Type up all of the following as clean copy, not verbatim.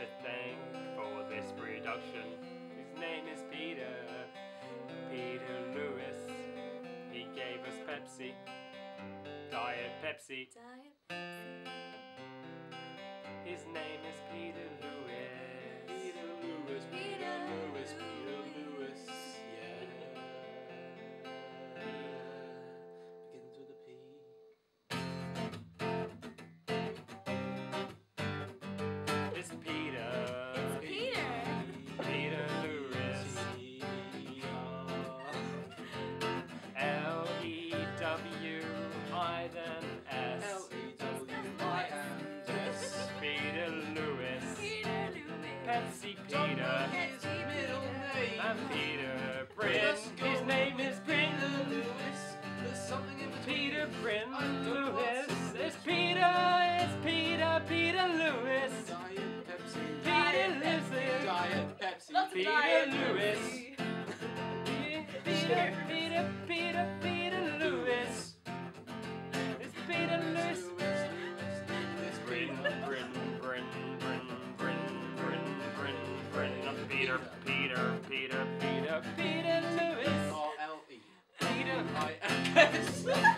thank for this production. His name is Peter Lewis. He gave us Pepsi, Diet Pepsi. His name is Peter Lewis. Peter Lewis, Peter Lewis, Peter Lewis. Yeah. Begins with a P. It's Peter. It's Peter. Peter Lewis. L-E-W-I then S. L-E-W-I-N-S. Peter Lewis. Peter Lewis. Pepsi Peter. Pepsi Middle name. And Peter Bryn. His name is Bryn. Lewis. There's something in between. Peter Bryn I don't know Lewis. what's- It's Peter Lewis. Diet Pepsi. Peter Lewis. Diet Pepsi. Lots of Peter diet Lewis. Pepsi. Peter Lewis. It's Peter Lewis. Bryn. Peter Lewis. R-L-E. Peter. I-N-S.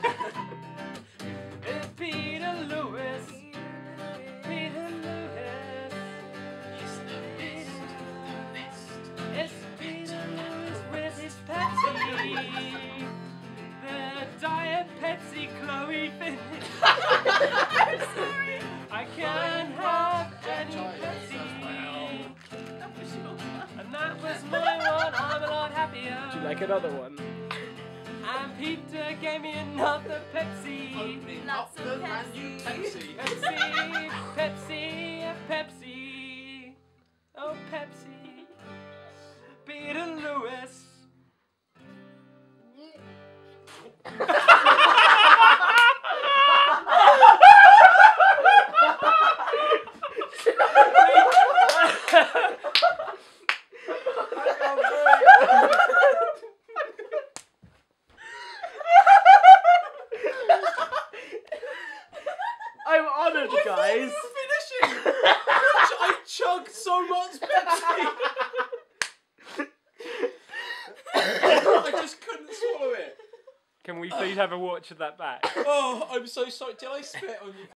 It's Peter Lewis. Peter Lewis. It's the best. The best. It's Peter Lewis with his Pepsi. The Diet Pepsi Chloe finish. I'm sorry. I can't have any Pepsi. That was your one. And that was my one. I'm a lot happier. Would you like another one? And Peter gave me another Pepsi. Opening Lots up of the brand new Pepsi. Pepsi. Oh, Pepsi. Peter Lewis. I'm honoured, guys. Finishing. I chugged so much Pepsi. I just couldn't swallow it. Can we please have a watch of that back? Oh, I'm so sorry. Did I spit on you?